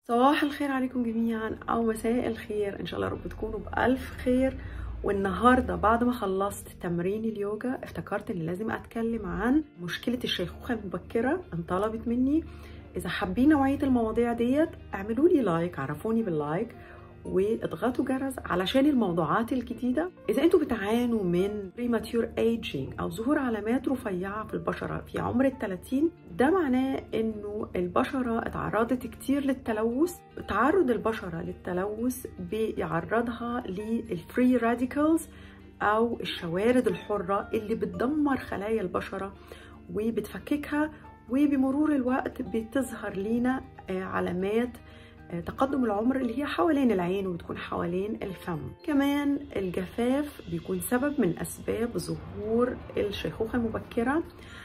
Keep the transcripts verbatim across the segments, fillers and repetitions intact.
صباح الخير عليكم جميعا او مساء الخير، ان شاء الله رب تكونوا بالف خير. والنهارده بعد ما خلصت تمرين اليوجا افتكرت ان لازم اتكلم عن مشكله الشيخوخه المبكره. انطلبت مني اذا حابين نوعيه المواضيع ديت اعملوا لي لايك، عرفوني باللايك واضغطوا جرس علشان الموضوعات الجديده. اذا انتوا بتعانوا من premature aging او ظهور علامات رفيعه في البشره في عمر الثلاثين، ده معناه انه البشره اتعرضت كتير للتلوث. تعرض البشره للتلوث بيعرضها للفري راديكالز او الشوارد الحره اللي بتدمر خلايا البشره وبتفككها، وبمرور الوقت بتظهر لينا علامات تقدم العمر اللي هي حوالين العين وبتكون حوالين الفم. كمان الجفاف بيكون سبب من أسباب ظهور الشيخوخة المبكرة،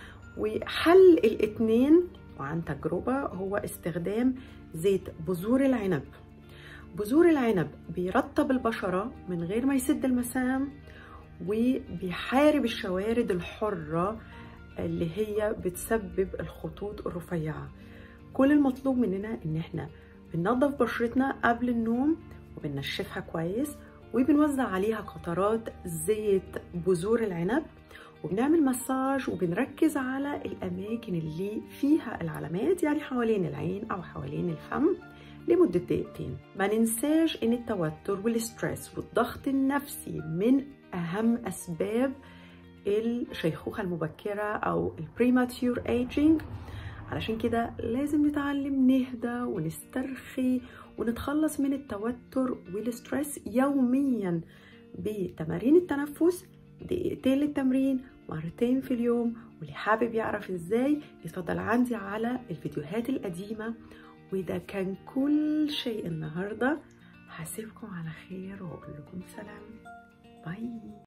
وحل الاتنين وعن تجربة هو استخدام زيت بذور العنب. بذور العنب بيرطب البشرة من غير ما يسد المسام وبيحارب الشوارد الحرة اللي هي بتسبب الخطوط الرفيعة. كل المطلوب مننا ان احنا بننظف بشرتنا قبل النوم وبننشفها كويس وبنوزع عليها قطرات زيت بذور العنب وبنعمل مساج وبنركز على الأماكن اللي فيها العلامات، يعني حوالين العين أو حوالين الفم لمدة دقيقتين. ما ننساش إن التوتر والستريس والضغط النفسي من أهم أسباب الشيخوخة المبكرة أو البريماتيور ايجينج. علشان كده لازم نتعلم نهدى ونسترخي ونتخلص من التوتر والستريس يوميا بتمارين التنفس، دقيقتين للتمرين مرتين في اليوم. واللي حابب يعرف ازاي يتفضل عندي على الفيديوهات القديمة. وده كان كل شيء النهاردة، هسيبكم على خير واقول لكم سلام، باي.